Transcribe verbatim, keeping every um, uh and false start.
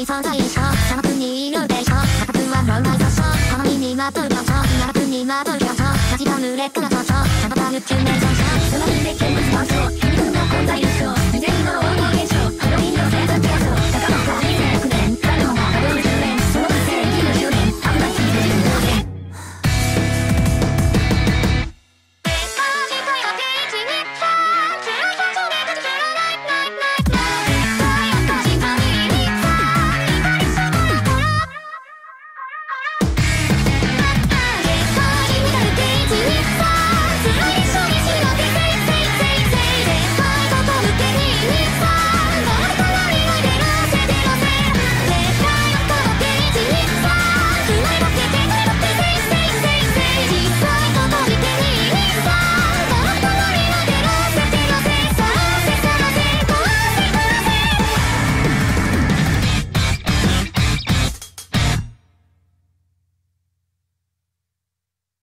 に存在しょ砂漠にいるでしょ砂漠は老害としょ浜ににまとうとしょ砂漠にまとうとしょ立ち止む劣化のとしょ砂漠は宇宙名称しょその日で見物としょ秘密の混在でしょ